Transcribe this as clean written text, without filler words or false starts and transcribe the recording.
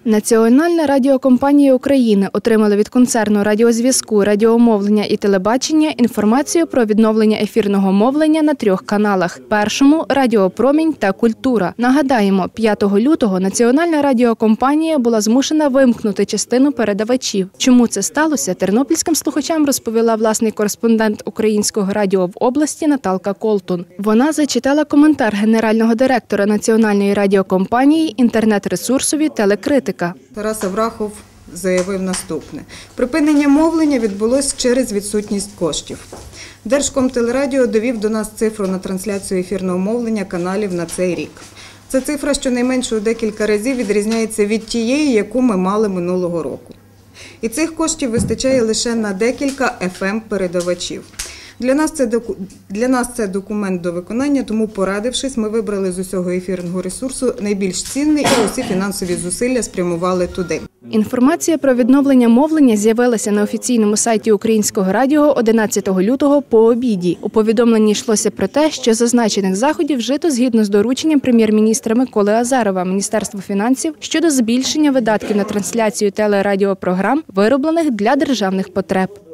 Національна радіокомпанія України отримала від концерну радіозв'язку, радіомовлення і телебачення інформацію про відновлення ефірного мовлення на 3 каналах. Першому – Радіо Промінь та Культура. Нагадаємо, 5 лютого Національна радіокомпанія була змушена вимкнути частину передавачів. Чому це сталося, тернопільським слухачам розповіла власний кореспондент Українського радіо в області Наталка Колтун. Вона зачитала коментар генерального директора Національної радіокомпанії інтернет-ресурсові «Телекритика». Тарас Аврахов заявив наступне. Припинення мовлення відбулось через відсутність коштів. Держкомтелерадіо довів до нас цифру на трансляцію ефірного мовлення каналів на цей рік. Ця цифра щонайменше у декілька разів відрізняється від тієї, яку ми мали минулого року. І цих коштів вистачає лише на декілька FM-передавачів. Для нас це документ до виконання, тому, порадившись, ми вибрали з усього ефірного ресурсу найбільш цінний і усі фінансові зусилля спрямували туди. Інформація про відновлення мовлення з'явилася на офіційному сайті Українського радіо 11 лютого по обіді. У повідомленні йшлося про те, що зазначених заходів вжито згідно з дорученням прем'єр-міністра Миколи Азарова, Міністерства фінансів, щодо збільшення видатків на трансляцію телерадіопрограм, вироблених для державних потреб.